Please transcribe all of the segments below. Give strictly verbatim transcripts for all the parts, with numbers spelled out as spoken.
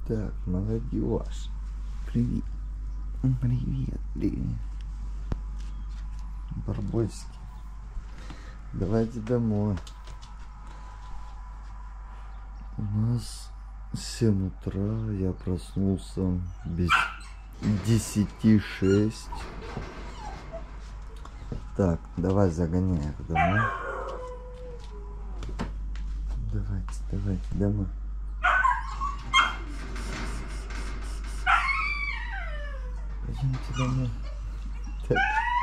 Так, молодежь. Привет. Привет, привет. Барбосики. Давайте домой. У нас семь утра. Я проснулся без десяти шесть. Так, давай загоняй их домой. Давайте, давайте домой. Пойдемте домой. Так.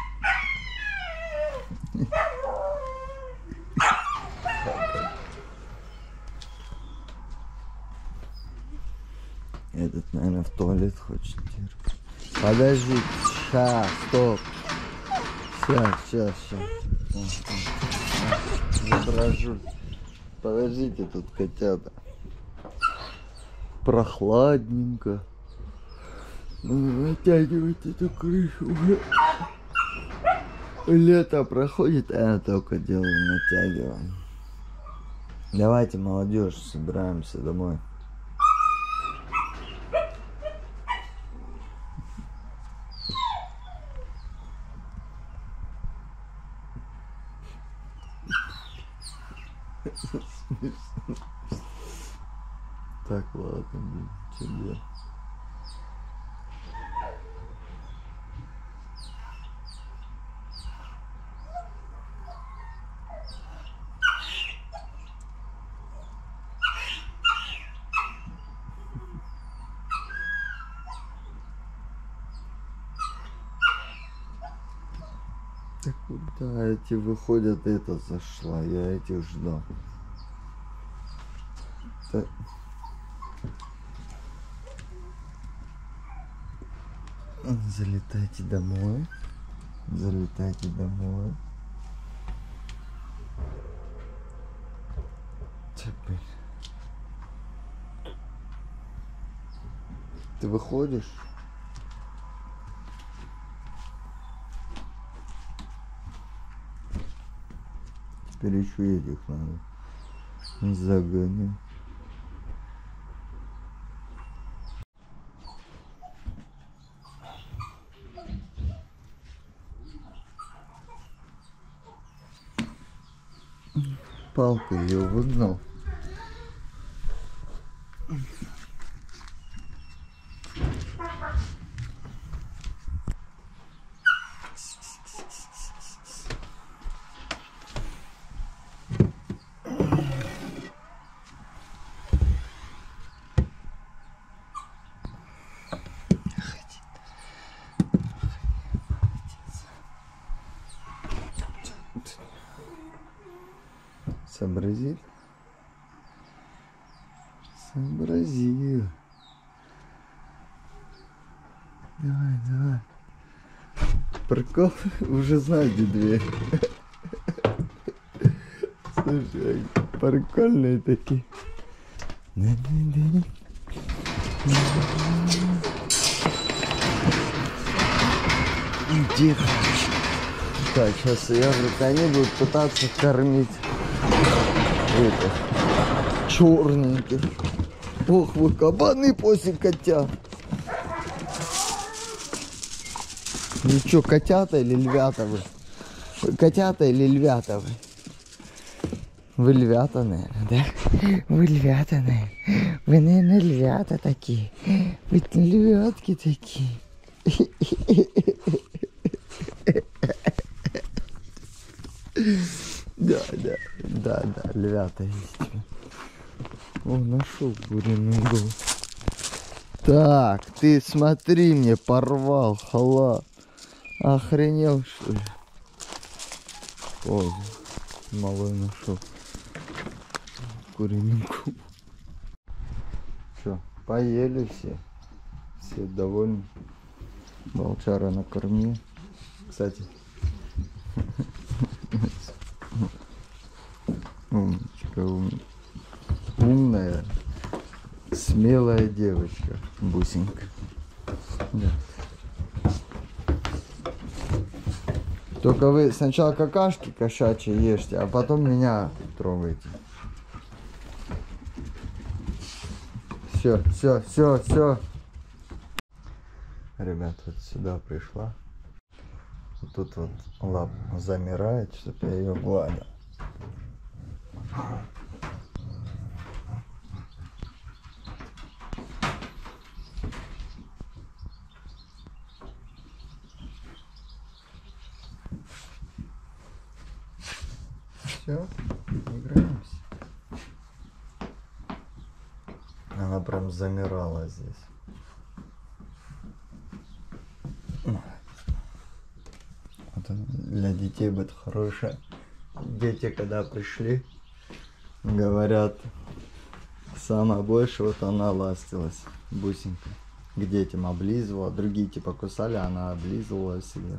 Этот, наверное, в туалет хочет. Подожди. Сейчас, стоп. Сейчас, сейчас, сейчас. Изображу. Подождите, тут котята. Прохладненько. Натягивать эту крышу уже. Лето проходит, а я только делаю, натягиваю. Давайте, молодежь, собираемся домой. Так, ладно, блин, тебе. Так куда эти выходят, это зашла, я этих ждал. Так. Залетайте домой. Залетайте домой. Теперь. Ты выходишь? Теперь еще этих надо загонять. Палкой ее выгнал. Сообразил? Сообразил. Давай, давай. Прикол, уже знаю, где дверь. Слушай, прикольные такие. Тихо. Так, сейчас я говорю, они будут пытаться кормить этих черненьких. Ох, вы кабаны после котят. Ну что, котята или львята вы? Котята или львята вы? Вы львята, наверное, да? Вы львята, наверное. Вы, наверное, львята такие. Вы львятки такие. Да, да, да, да, львята есть. О, нашел куриную голову. Так, ты смотри, мне порвал халат. Охренел, что ли? Ой, малой нашел куриную голову. Что, поели все? Все довольны? Волчара накормил. Кстати, умничка, умничка. Умная, смелая девочка, бусинка. Да. Только вы сначала какашки кошачьи ешьте, а потом меня трогайте. Все, все, все, все. Ребят, вот сюда пришла. Вот тут вот лап замирает, чтобы я ее гладил. Все, играемся. Она прям замирала здесь. Вот для детей будет хорошее. Дети, когда пришли, говорят, самое больше вот она ластилась, бусинка. К детям облизывала, другие типа кусали, она облизывала себе.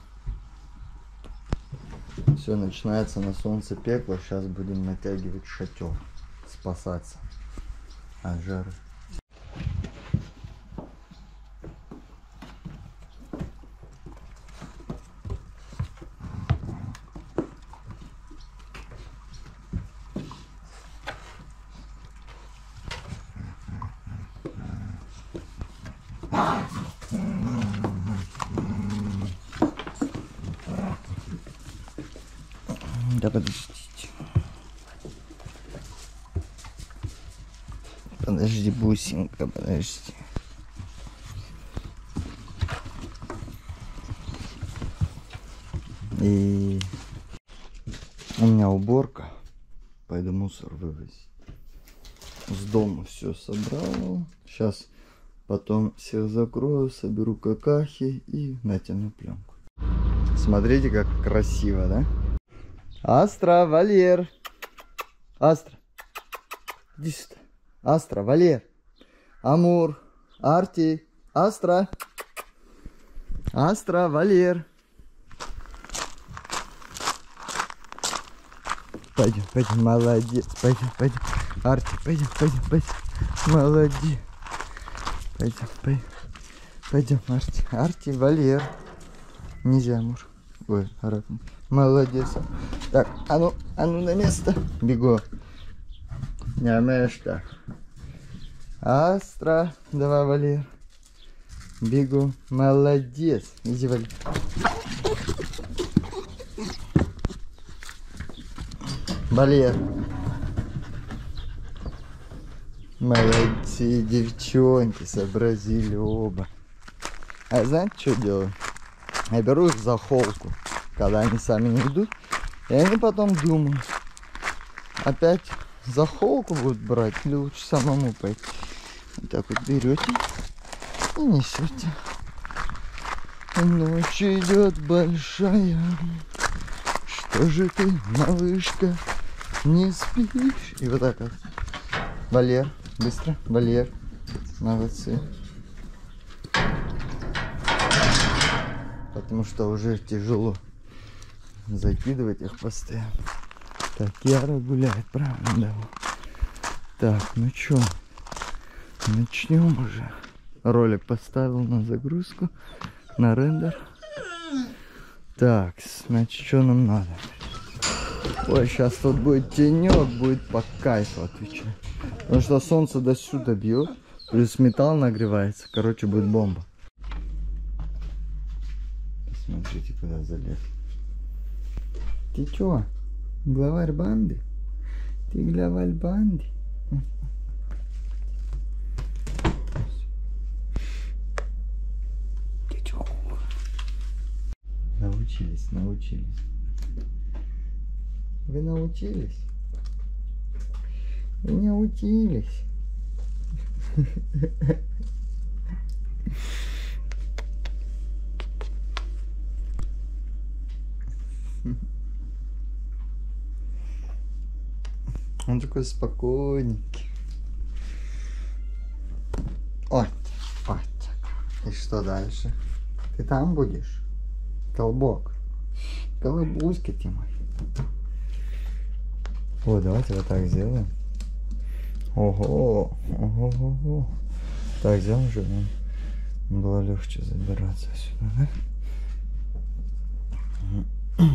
Все, начинается на солнце пекло. Сейчас будем натягивать шатер, спасаться от жары. Да подождите. Подожди, бусинка, подожди. И у меня уборка. Пойду мусор вывозить. С дома все собрал. Сейчас потом всех закрою, соберу какахи и натяну пленку. Смотрите, как красиво, да? Астра, Валер. Астра. Иди сюда. Астра, Валер. Амур. Арти. Астра. Астра, Валер. Пойдем, пойдем, молодец. Пойдем, пойдем. Арти, пойдем, пойдем, пойдем. Молодец. Пойдем, пойдем. Пойдем, Арти. Арти, Валер. Нельзя, Амур. Ой, рак. Молодец. Так, а ну, а ну на место. Бегу. На место. Астра. Давай, Валер. Бегу. Молодец. Иди, Валер. Валер. Молодцы, девчонки, сообразили оба. А знаете, что делаю? Я беру их за холку, когда они сами не идут. И они потом думают, опять за холку будут брать или лучше самому пойти. Вот так вот берете и несете. Ночь идет большая. Что же ты, малышка, не спишь? И вот так вот. Валер, быстро, Валер. Молодцы. Потому что уже тяжело закидывать их постоянно. Так, Яра гуляет, правильно, да? Так, ну чё, начнем уже. Ролик поставил на загрузку, на рендер. Так, значит, что нам надо? Ой, сейчас тут будет тенек, будет по кайфу отвечать. Потому что солнце до сюда бьет, плюс металл нагревается. Короче, будет бомба. Смотрите, куда залез. Ты чё? Главарь банды? Ты главарь банды? Ты чё? Научились, научились. Вы научились? Вы научились? Он такой спокойненький. Ой, ой. И что дальше? Ты там будешь? Колбок. Колобуська ты мой. О, давайте вот так сделаем. Ого, ого, ого. Так, сделаем, чтобы нам было легче забираться сюда, да?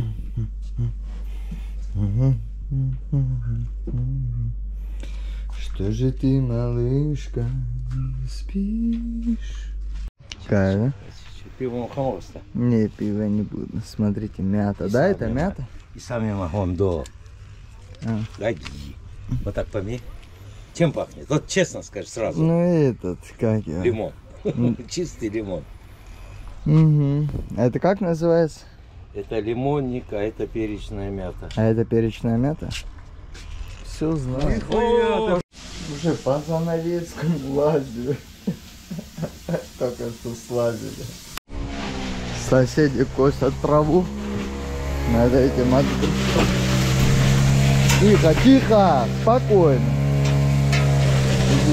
Что Что же ты, малышка, не спишь? Какая, да? Пиво холоста. Не, пива не буду. Смотрите, мята. Да, это мята? И сами могом до. А. Гаги. Вот так помей. Чем пахнет? Вот честно скажи сразу. Ну этот, как его? Лимон. Чистый лимон. Угу. А это как называется? Это лимонника, это перечная мята. А это перечная мята? Все знаю. О, Уже по занавескам лазили. Только что слазили. Соседи косят траву. Над этим открытым. Тихо, тихо, спокойно. Иди.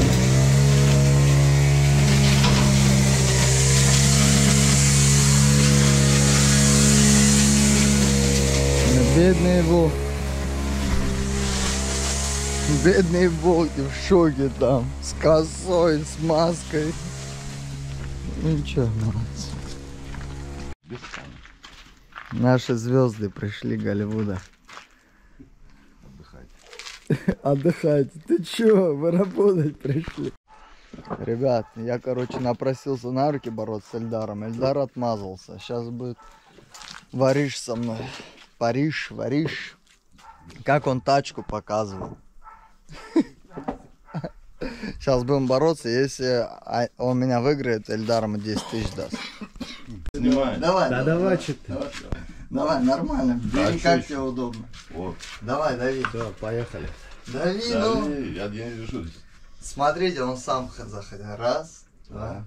Бедные волки. Бедные волки в шоке там. С косой, с маской. Ничего, молодцы. Наши звезды пришли Голливуда. Отдыхать. Отдыхать. Ты чё? Вы работать пришли. Ребят, я, короче, напросился на руки бороться с Эльдаром. Эльдар отмазался. Сейчас будет Вариш со мной. Париж, Вариш. Как он тачку показывал. Сейчас будем бороться. Если он меня выиграет, Эльдар ему десять тысяч даст. Снимай. Давай, Да давай, давай, что ты. давай, давай, нормально. Да, Бери, как чё тебе удобно. Вот. Давай, дави. Все, поехали. Дави, Да, ну. не, я, я не решусь. Смотрите, он сам заходил. Раз, два.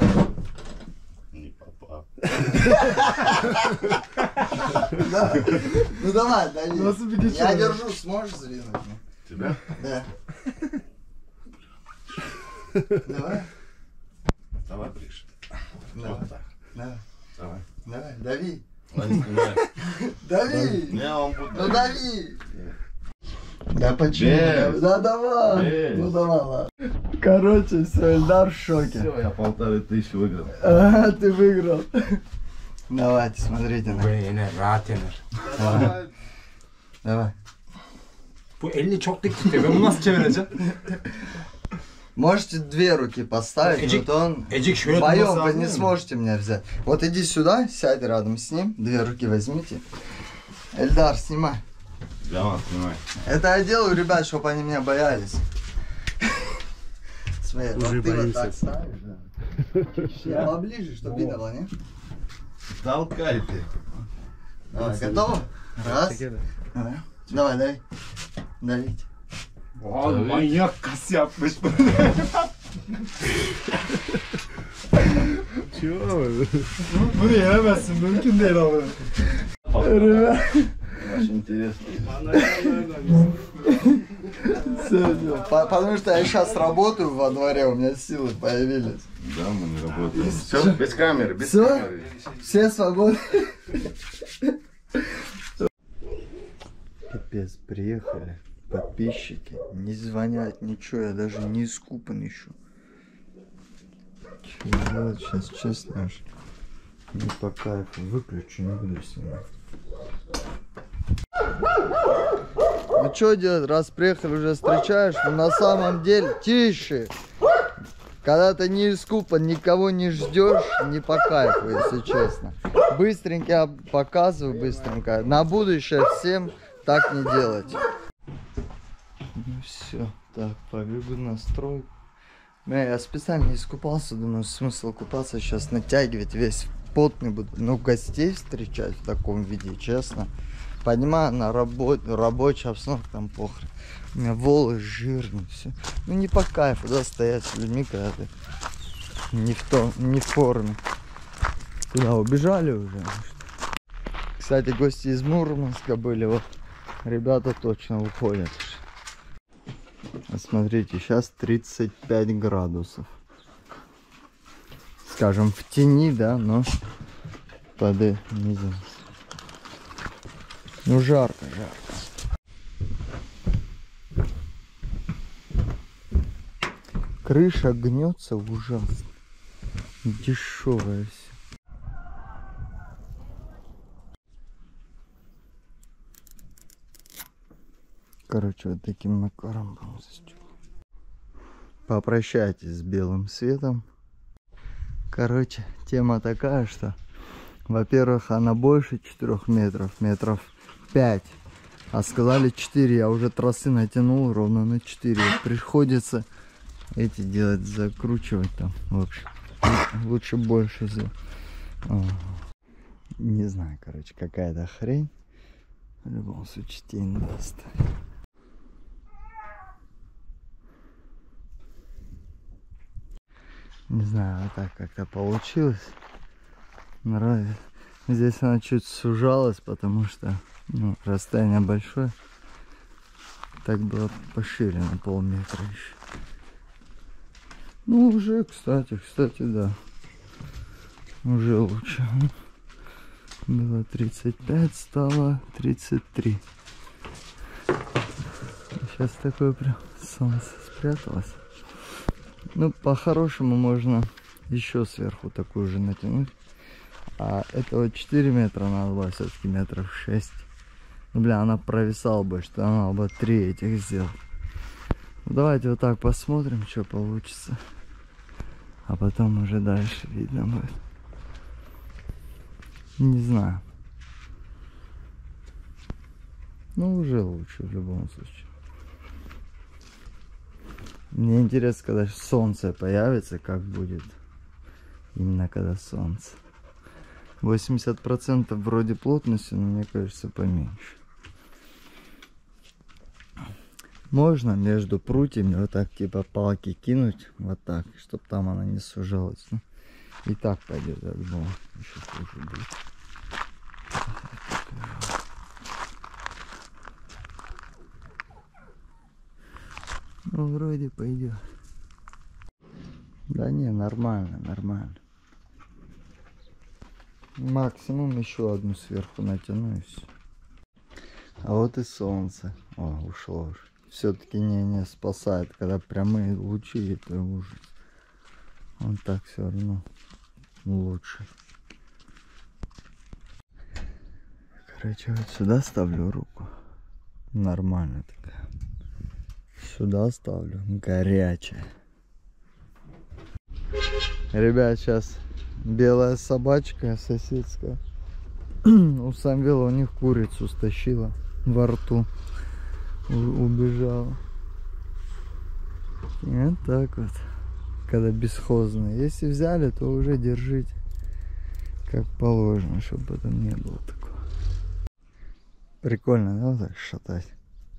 Не попал. Да. Ну давай, дави. Я держу, сможешь сдвинуть? Тебя? Да. Давай. Давай ближе. Давай. Вот так. Давай. Давай. Давай, дави. Ладно, снимай. Дави. Я вам буду. Ну дави. Да почему? Без. Да давай. Без. Ну давай, ладно. Короче, все, Эльдар в шоке. Все, я полторы тысячи выиграл. Ага, ты выиграл. Давайте, смотрите. на- Yine rahat yenir. Давай. Давай. Bu elini çok dik tutuyor. Ben bunu nasıl çevireceğim? Можете две руки поставить, Эдик- но то он... Эдик şöyle Вдвоем tutması вы lazım не değil mi? сможете меня взять. Вот иди сюда, сядь рядом с ним, две руки возьмите. Эльдар, снимай. Я вам снимай. Это я делаю, ребят, чтобы они меня боялись. Смотри, вот Уже ты вот боимся. так ставишь, да. Я поближе, чтобы видно было, не? Толкай ты. Давай, готово? Раз. Давай, давай, давай. Давить. Oğlum manyak kas yapmış bu. Bunu yenemezsin. Mümkün değil abi. Ребят, Очень интересно. всё, всё. По- потому что я сейчас работаю во дворе, у меня силы появились. Да, мы не работаем. Все, без камеры, без Всё? камеры. Все свободны. Капец, приехали. Подписчики не звонят, ничего, я даже не искупан еще. Что делать сейчас, честно аж не по кайфу. Выключу, не буду снимать. Ну что делать, раз приехали, уже встречаешь, но на самом деле тише. Когда ты не искупан, никого не ждешь, не по кайфу, если честно. Быстренько я показываю, быстренько. На будущее всем так не делать. Ну все, так, побегу на стройку. Бля, я специально не искупался, думаю, смысл купаться, сейчас натягивать, весь потный буду. Ну, гостей встречать в таком виде, честно. Понимаю, на работе, рабочая обстановка, там похрен. У меня волосы жирные, все. Ну, не по кайфу, да, стоять с людьми, когда ты не в том, не в форме. Куда, убежали уже? Кстати, гости из Мурманска были, вот. Ребята точно уходят. Смотрите, сейчас тридцать пять градусов. Скажем, в тени, да, но под низом. Ну, жарко, жарко. Крыша гнется ужасно. Дешевая все. Короче, вот таким макаром будем застегивать. попрощайтесь с белым светом. Короче, тема такая, что, во-первых, она больше четырёх метров, метров пять. А сказали четыре, я уже тросы натянул ровно на четыре. Приходится эти делать, закручивать там. В общем, лучше больше сделать. Не знаю, короче, какая-то хрень. В любом случае тень даст. Не знаю, вот так как-то получилось. Нравится. Здесь она чуть сужалась, потому что ну, расстояние большое. Так было пошире на полметра еще. Ну уже, кстати, кстати, да. Уже лучше. Было тридцать пять, стало тридцать три. Сейчас такое прям солнце спряталось. Ну, по-хорошему можно еще сверху такую же натянуть. А этого четыре метра надо было все-таки метров шесть. Ну, бля, она провисала бы, что она бы три этих сделала. Ну, давайте вот так посмотрим, что получится. А потом уже дальше видно будет. Не знаю. Ну, уже лучше в любом случае. Мне интересно, когда солнце появится, как будет. Именно когда солнце. восемьдесят процентов вроде плотности, но мне кажется поменьше. Можно между прутьями вот так типа палки кинуть. Вот так, чтобы там она не сужалась. Ну, и так пойдет, я думал. Еще хуже будет. Ну, вроде пойдет. Да не, нормально, нормально. Максимум еще одну сверху натяну и все. А вот и солнце. О, ушло уже. Все-таки не, не спасает, когда прямые лучи, это ужас. Вот так все равно лучше. Короче, вот сюда ставлю руку. Нормально такая. Сюда ставлю. Горячая. Ребят, сейчас белая собачка соседская у Самвела, у них курицу стащила во рту. У убежала. И вот так вот. Когда бесхозные. Если взяли, то уже держите как положено, чтобы потом не было такого. Прикольно, да, вот так шатать?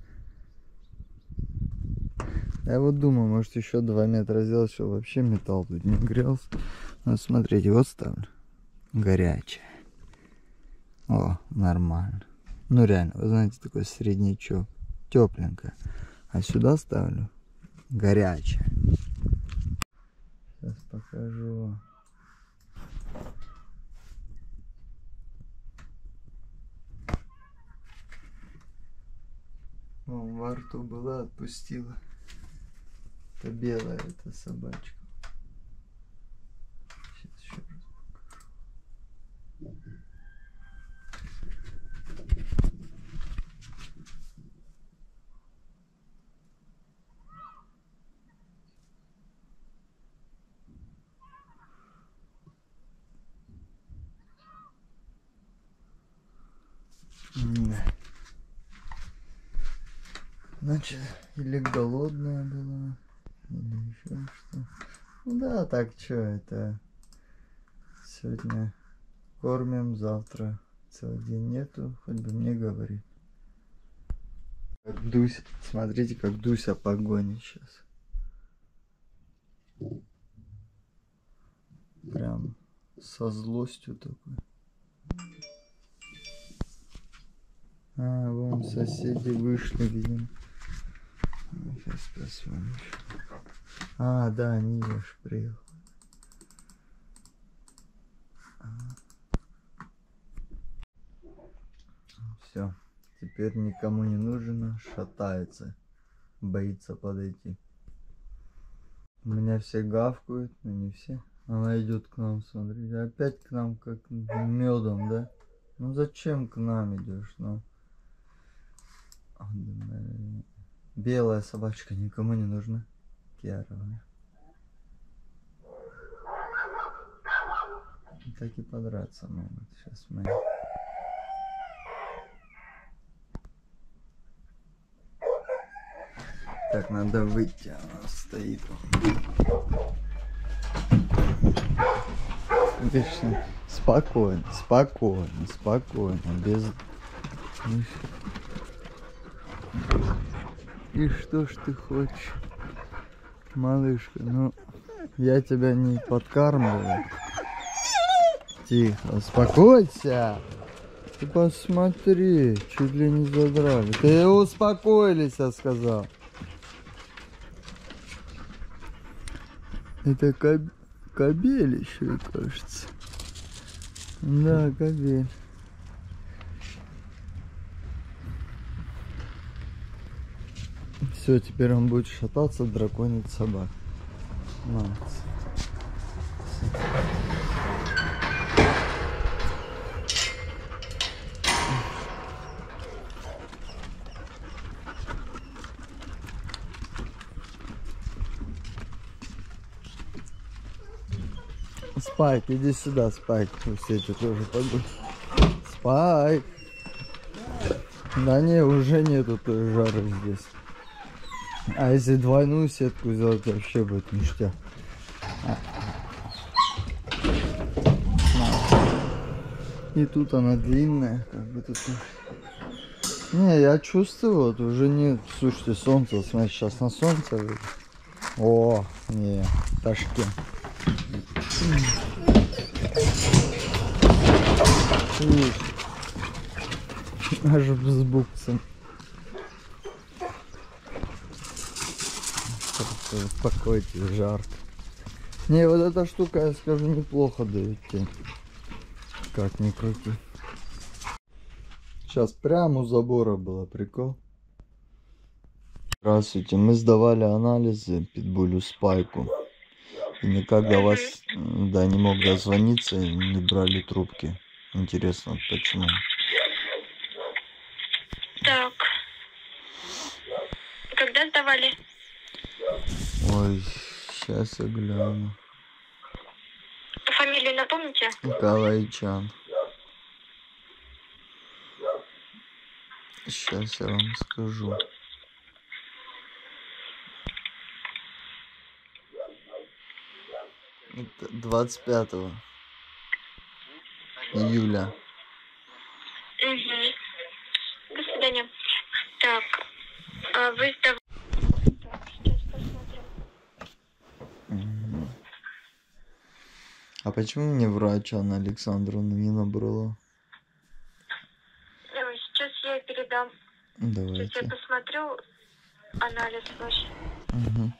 Я вот думаю, может еще два метра сделать, чтобы вообще металл тут не грелся. Ну, смотрите, вот ставлю. Горячая. О, нормально. Ну, реально, вы знаете, такой среднячок. Тепленькая. А сюда ставлю горячая. Сейчас покажу. О, во рту была, отпустила. Это белая, это собачка. Сейчас еще раз покажу. Да. Значит, или голодная была, или еще что. Ну да, так что это сегодня кормим, завтра целый день нету, хоть бы мне говорит. Как Дуся, смотрите, как Дуся погонит сейчас. Прям со злостью такой. А, вон соседи вышли, видимо. Сейчас посмотрим. А, да, они уже приехали. Все, теперь никому не нужно, шатается, боится подойти. У меня все гавкают, но не все. Она идет к нам, смотрите, опять к нам как медом, да? Ну зачем к нам идешь, ну? Белая собачка никому не нужна. Киаровая. так и подраться могут. Сейчас мы... Так, надо выйти, она стоит. Видишь, спокойно, спокойно, спокойно, без... И что ж ты хочешь, малышка? Ну, я тебя не подкармливаю. Тихо, успокойся. Ты посмотри, чуть ли не задрали. Ты успокоились, я сказал. Это коб... кобель еще, кажется. Да, кобель. Все, теперь он будет шататься, драконить собак. Молодец. Спайк, иди сюда, Спайк. Пусть эти тоже пойдут. Спайк. Да не, уже нету той жары здесь. А если двойную сетку сделать, вообще будет ништяк. А. И тут она длинная, как бы тут. Не, я чувствую, вот уже нет. Слушайте, солнце, смотрите, сейчас на солнце выйдет. О, не, Ташкент. Аж с буксом. Успокойтесь, жарко. Не, вот эта штука, я скажу, неплохо дает тень. Как ни крути. Сейчас прямо у забора было, прикол. Здравствуйте, мы сдавали анализы питбулю Спайку. И никак до вас, да, не мог дозвониться и не брали трубки. Интересно, почему? Так. Когда сдавали? Ой, сейчас я гляну. Фамилию напомните? Николайчан. Сейчас я вам скажу. Это двадцать пятого июля. Угу. До свидания. Так, а вы сдавали... Так, сейчас посмотрим. Угу. А почему мне врач Анна Александровна не набрала? Сейчас я передам. Давайте. Сейчас я посмотрю анализ ваш. Угу.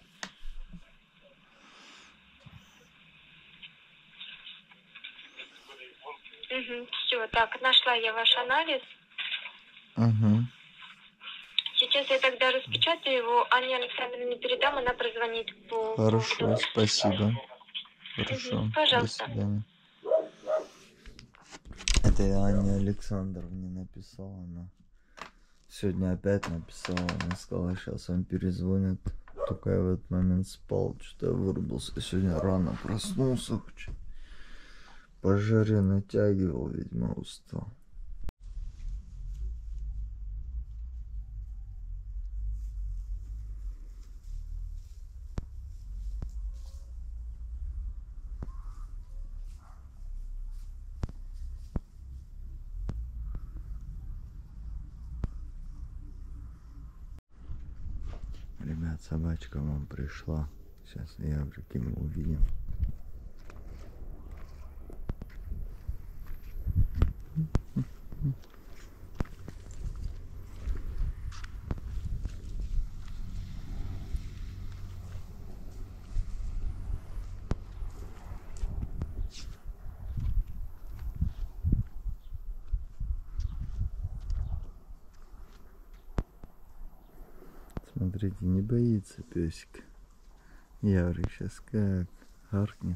Угу. Все, так, нашла я ваш анализ. Угу. Сейчас я тогда распечатаю его, Анне Александровне передам, она прозвонит по Хорошо, поводу... спасибо. Хорошо. Угу, пожалуйста. До свидания. Это я Анне Александровне написала, она сегодня опять написала, она сказала, сейчас вам перезвонят. Только я в этот момент спал, что-то я вырубился. Я сегодня рано проснулся, по жаре натягивал, видимо, устал. Ребят, собачка вам пришла. Сейчас Яврики мы увидим. Смотрите, не боится песик. Яврик сейчас как харкнет.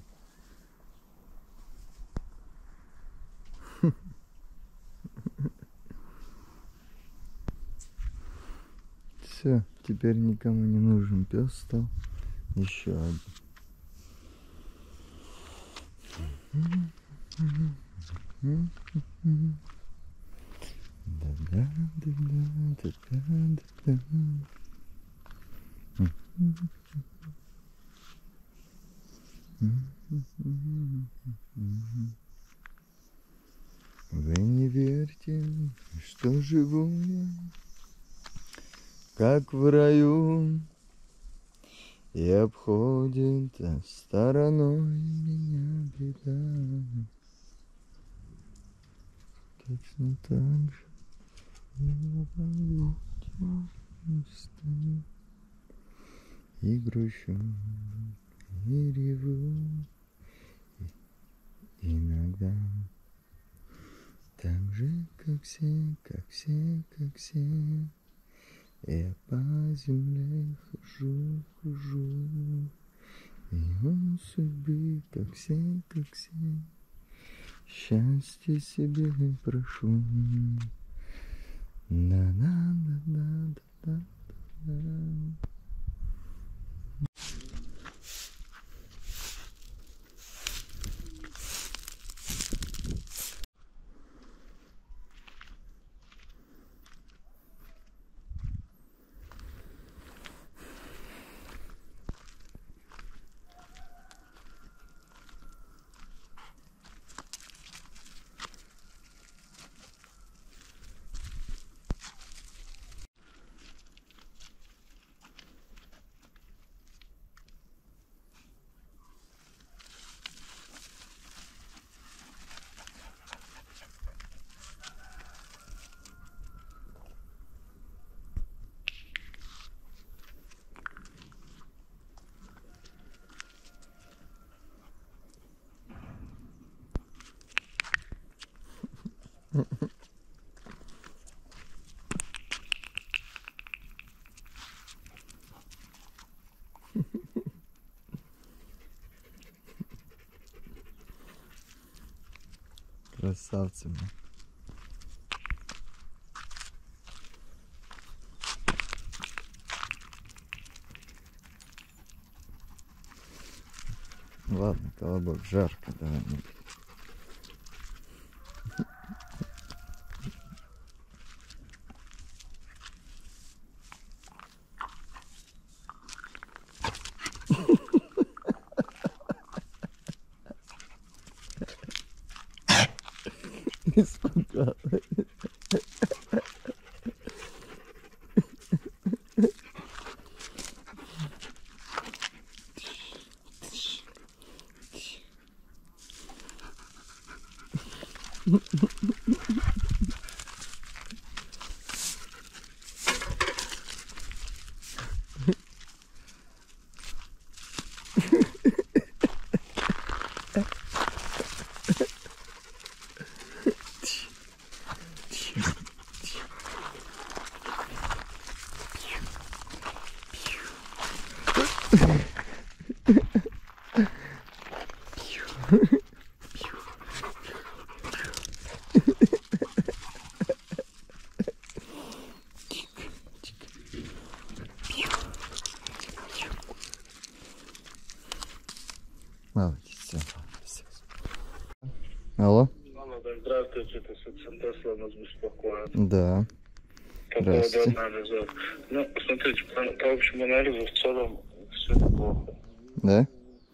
Все, теперь никому не нужен пес стал. Еще один. Вы не верьте, что живу я, как в раю, и обходит стороной меня беда. Точно так же я стою и грущу, и реву иногда. Так же, как все, как все, как все, я по земле хожу, хожу, и он судьбы, как все, как все, счастье себе прошу. Да-да-да-да-да-да. Красавцы, блин. Ладно, колобок, жарко, давай. Испугал. Молодец, все. Алло? Алло, да, здравствуйте, это Субсан Тесла нас беспокоит. Да. По поводу Здравствуйте. анализов. Ну, смотрите, по, по общему анализу в целом все неплохо. Да?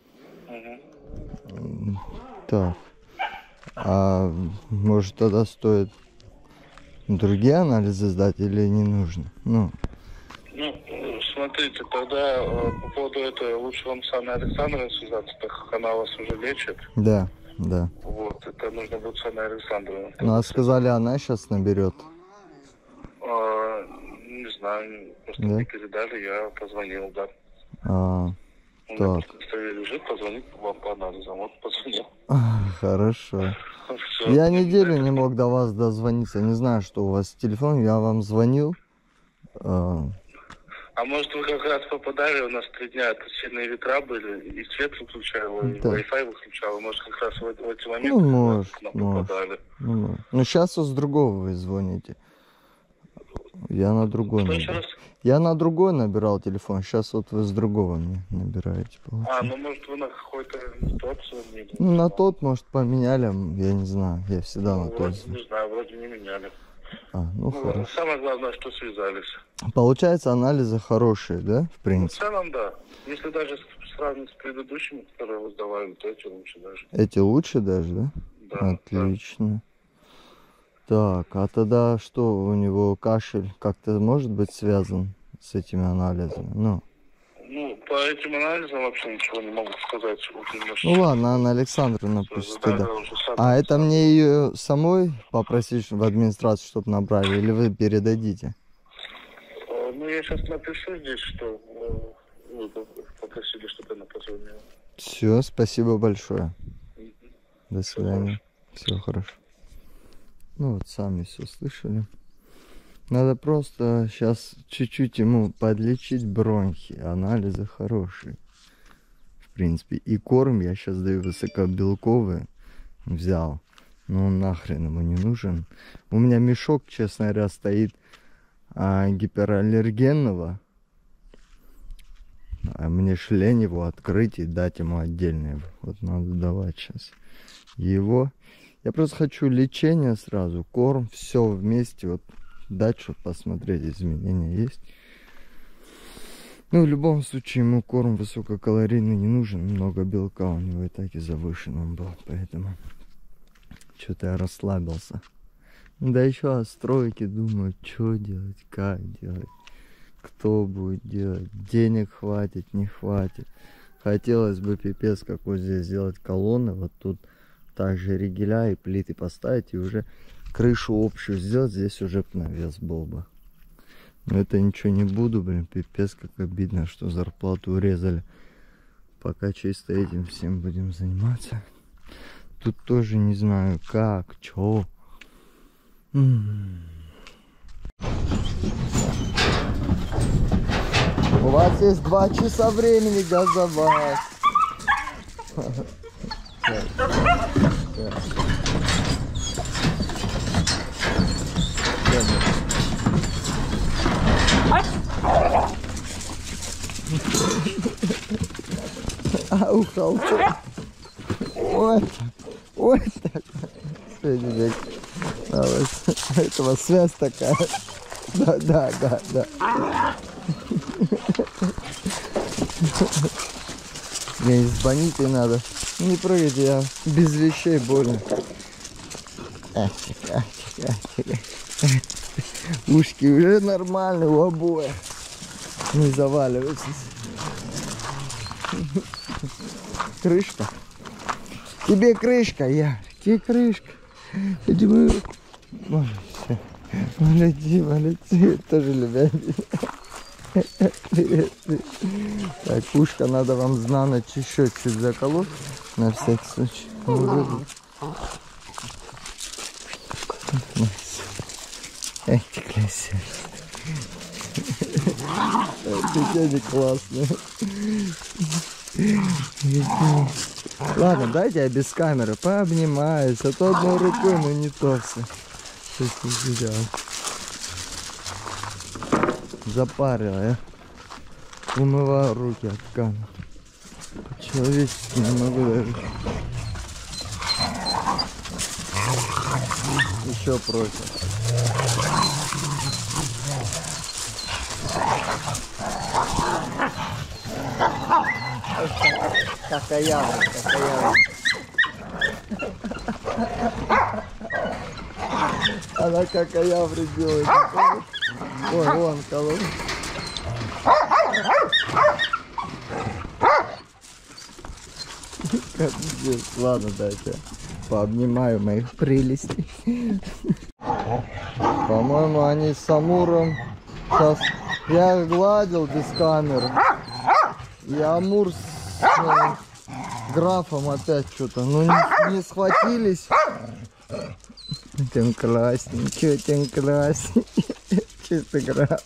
Угу. Так. А может тогда стоит другие анализы сдать или не нужно? Ну, Ну, смотрите, тогда э, по поводу этого лучше вам с Анной Александровной связаться, так как она вас уже лечит. да, да. Вот, это нужно будет с Анной Александровной. Ну, а сказали, она сейчас наберет. А, не знаю, просто Да? мне передали, я позвонил, да. А, У меня так. просто на столе лежит, позвонить вам по анализам, вот позвонил. Хорошо. Всё. Я неделю не мог до вас дозвониться. Не знаю, что у вас телефон. Я вам звонил. А, А может вы как раз попадали, у нас три дня это сильные ветра были, и свет выключал, и Да. Wi-Fi выключал, может как раз в, эти- в эти моменты Ну, как раз может, к нам может. попадали. ну, ну, сейчас с другого вы звоните. Я на другой Что еще набирал. раз? Я на другой набирал телефон. Сейчас вот вы с другого мне набираете. А, получается. ну может вы на какой-то не тот звонили? Ну, на тот, может, поменяли. Я не знаю. Я всегда Ну, на тот. вроде, не знаю, вроде не меняли. А, ну, Ну, хорошо. самое главное, что связались. Получается, анализы хорошие, да? В Ну, в принципе. целом, да. Если даже с- сравнить с предыдущими, которые вы сдавали, то эти лучше даже. Эти лучше даже, да? Да, Отлично. Так, а тогда что у него кашель как-то может быть связан с этими анализами? Ну, да. Ну, по этим анализам вообще ничего не могу сказать. Вот именно ну что- ладно, Анна Александровна пусть Да, тогда. да, уже сам- А это сам. мне ее самой попросить в администрацию, чтобы набрали, или вы передадите? Э, Ну, я сейчас напишу здесь, что э, вы попросили, чтобы она позвонила. Все, спасибо большое. До свидания. Все хорошо. Ну вот сами все слышали. Надо просто сейчас чуть-чуть ему подлечить бронхи. Анализы хорошие. В принципе. И корм я сейчас даю высокобелковый. Взял. Но он нахрен ему не нужен. У меня мешок, честно говоря, стоит а, гипераллергенного. А мне ж лень его открыть и дать ему отдельный. Вот надо давать сейчас его. Я просто хочу лечение сразу, корм, все вместе, вот дать, чтобы посмотреть, изменения есть. Ну, в любом случае, ему корм высококалорийный не нужен, много белка у него и так и завышен он был, поэтому что-то я расслабился. Да еще о стройке думаю, что делать, как делать, кто будет делать, денег хватит, не хватит. Хотелось бы пипец какой здесь сделать колонны, вот тут также ригеля и плиты поставить и уже крышу общую сделать, здесь уже навес был бы. Но это ничего не буду, блин, пипец как обидно, что зарплату урезали. Пока чисто этим всем будем заниматься. Тут тоже не знаю как, чё. М-м. У вас есть два часа времени газовать. А ухал-то. Ой, ой, так. Сегодня этого связь такая. Да, да, да, да. Мне звонить и надо. Не прыгайте, я без вещей больно. Ачик, ачик, ачик. Ушки уже нормальные у обоих. Не заваливайтесь. Крышка. Тебе крышка, я. Тебе крышка. Я думаю, молодец, молодец. Тоже любят. Так, ушко надо вам на ночь еще чуть заколоть. На всякий случай. Эх, ты красивый. Ты не классный. Ладно, дайте я без камеры пообнимаюсь, а то одной рукой, но не то все. Запарил я. Умываю руки от камеры. По-человечески не могу даже. Еще просят. Какая, какая. Она какая делает. Ой, вон колонна. Капец. Ладно, дайте пообнимаю моих прелестей. По-моему, они с Амуром сейчас. Я гладил без камеры. И Амур с э, графом опять что-то. Ну не, не схватились. Тем классненький, тем классненький. Чисто граф.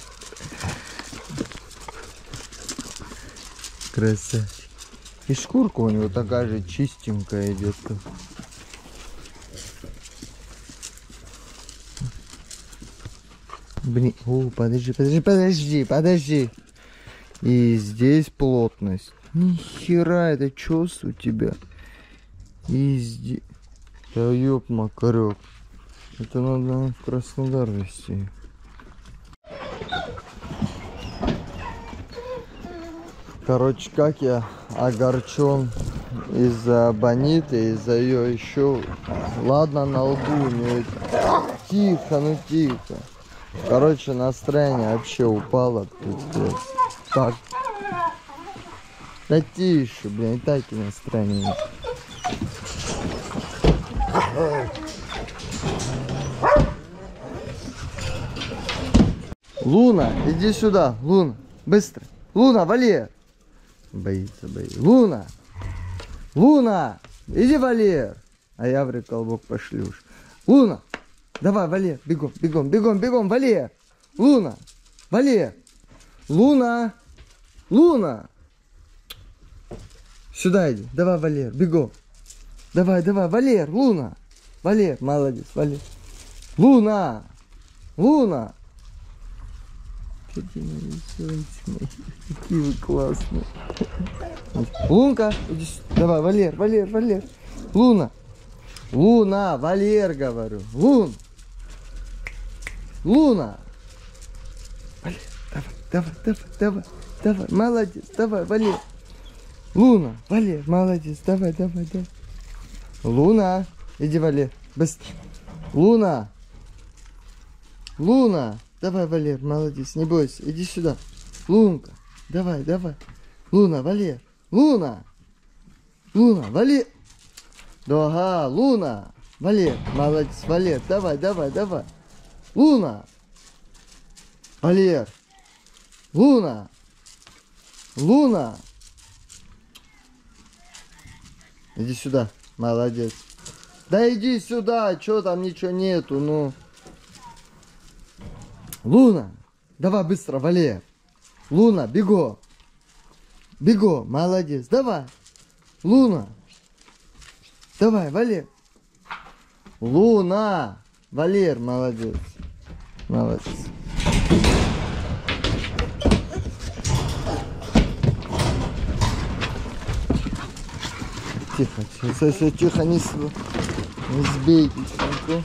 Красавчик. И шкурка у него такая же чистенькая идет. Блин, о, подожди, подожди, подожди, подожди. И здесь плотность. Нихера, это чёс у тебя. И здесь... Да ёб макарёк. Это надо в Краснодар везти. Короче, как я огорчен из-за Бониты, из-за ее еще. Ладно, на лбу у нее. Тихо, ну тихо. Короче, настроение вообще упало. Пиздец. Так. Да тише, блин, и так и настроение. Луна, иди сюда, Луна, быстро. Луна, Валер. Боится, боится. Луна, Луна, иди, Валер. А я в колбок пошлюш. Луна, давай, Валер, бегом, бегом, бегом, бегом, Валер. Луна, Валер. Луна, Луна. Сюда иди, давай, Валер, бегом. Давай, давай, Валер, Луна. Валер, молодец, Валер. Луна, Луна. Какие вы классные. Лунка, иди сюда. Давай, Валер, Валер, Валер. Луна. Луна, Валер, говорю. Лун. Луна. Валер, давай, давай, давай, давай, давай. Молодец, давай, Валер. Луна, Валер, молодец, давай, давай, давай. Луна, иди, Валер, быстро. Луна. Луна. Давай, Валер, молодец, не бойся, иди сюда. Лунка, давай, давай. Луна, Валер, Луна. Луна, Валер. Да, ага, Луна. Валер, молодец, Валер, давай, давай, давай. Луна. Валер. Луна. Луна. Иди сюда, молодец. Да иди сюда, что там ничего нету, ну. Луна, давай быстро, Валер. Луна, бего. Бего, молодец, давай. Луна. Давай, Валер. Луна. Валер, молодец. Молодец. Тихо, тихо, тихо, тихо, не, с... не сбейте. Тихо.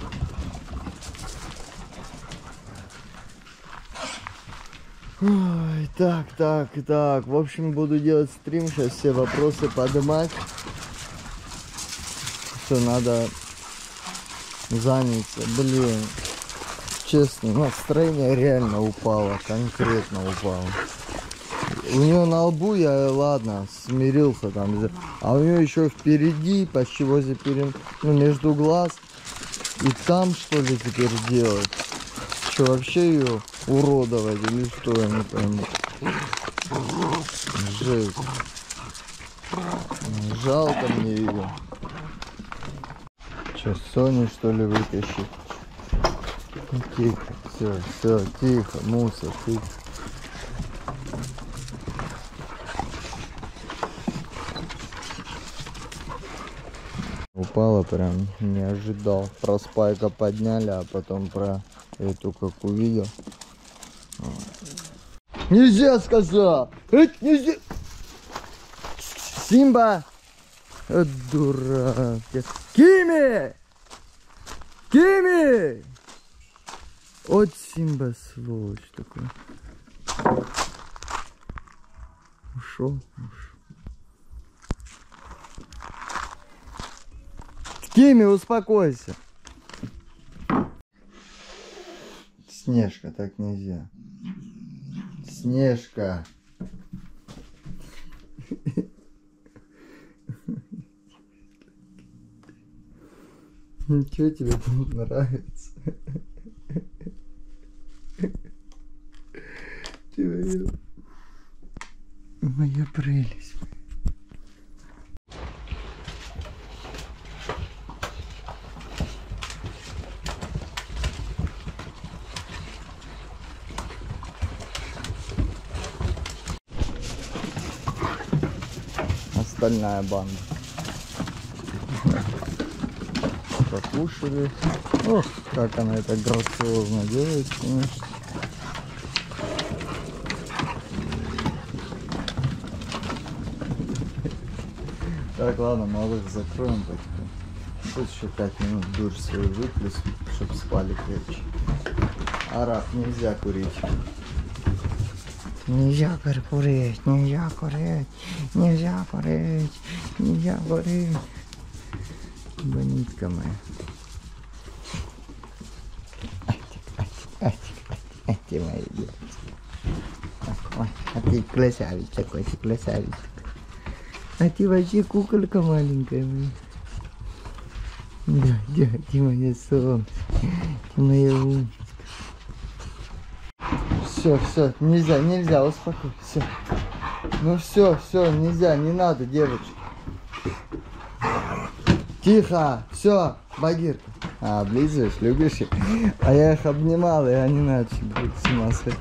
Ой, так, так, так. В общем, буду делать стрим. Сейчас все вопросы поднимать. Все, надо заняться. Блин, честно, настроение реально упало. Конкретно упало. У нее на лбу я, ладно, смирился там. А у нее еще впереди, почти возле перед... ну, между глаз. И там что ли теперь делать? Что, вообще ее уродовать или что, я не пойму. Жесть. Жалко мне ее. Что, Соню что ли вытащить? Тихо, все, все, тихо, мусор, тихо. Упала прям, не ожидал. Про Спайка подняли, а потом про эту как увидел. Нельзя, сказал! Это нельзя! Симба! Э, дурак! Кими! Кими! Вот Симба, сволочь такой. Ушел, ушел. Кими, успокойся. Снежка, так нельзя. Снежка. Ничего тебе тут нравится? Твоя... Моя прелесть. Остальная банда. Покушали. Ох, как она это грациозно делает, конечно. Так, ладно, малых закроем потихоньку. Пусть еще пять минут дурь свою выплюс, чтобы спали крепче. Араб, нельзя курить. Нельзя курить, нельзя курить, нельзя курить, нельзя курить. Бонитка моя. А ты моя девочка. А ты красавец такой, ты красавец. А ты вообще куколка маленькая моя. Да, да, ты моя солнце, ты моя умничка. Все, все, нельзя, нельзя, успокойся, все. Ну все, все, нельзя, не надо, девочки. Тихо, все, Багирка. А, облизываешь, любишь их? А я их обнимал, и они начали будут с ума сойти.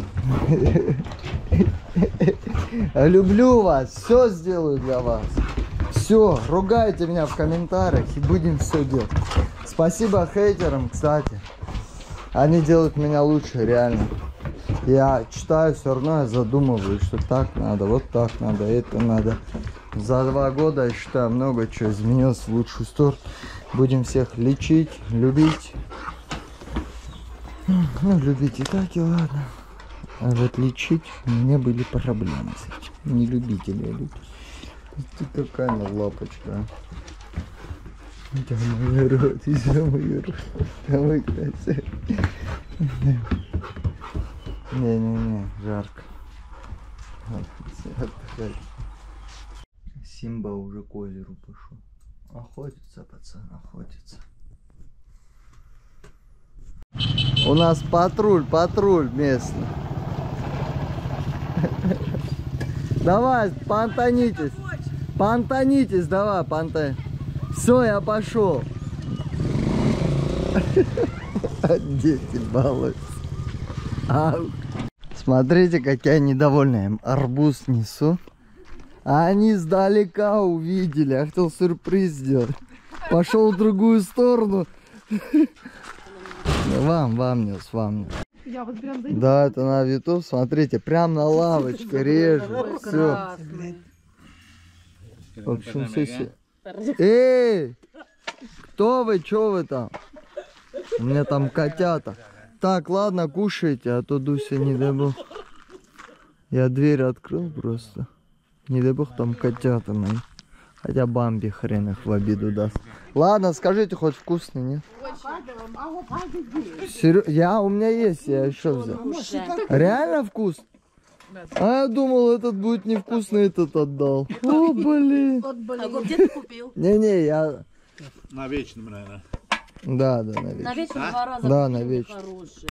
Люблю вас, все сделаю для вас. Все, ругайте меня в комментариях и будем все делать. Спасибо хейтерам, кстати. Они делают меня лучше, реально. Я читаю, все равно я задумываюсь, что так надо, вот так надо, это надо. За два года, я считаю, много чего изменилось в лучшую сторону. Будем всех лечить, любить. Ну, любить и так, и ладно. А вот лечить у меня были проблемы с этим. Не любите ли любить. Ты какая она лапочка. Это мой рот, это мой рот. Это мой красавец. Не-не-не, жарко. Симба уже к озеру пошел. Охотится, пацан, охотится. У нас патруль, патруль местный. Давай, понтанитесь. Понтанитесь, давай, понтань. Все, я пошел. Дети балуются. Ау. Смотрите, как я недовольный. Им арбуз несу. А они издалека увидели. Я хотел сюрприз сделать. Пошел в другую сторону. Вам, вам нес, вам нес. Я вот прям за... Да, это на YouTube. Смотрите, прям на лавочке режу. Все. В общем, все. Эй! Кто вы? Че вы там? У меня там котята. Так, ладно, кушайте, а то Дуся, не дай бог. Я дверь открыл просто. Не дай бог, там котята мои. Хотя Бамби хрен их в обиду даст. Ладно, скажите, хоть вкусный, нет? Серё... Я, у меня есть, я еще взял. Реально вкус? А я думал, этот будет невкусный, этот отдал. О, блин. А где ты купил? Не-не, я... На вечном, наверное. Да, да, на вечер. На вечер два раза. Да, на вечер. Хороший.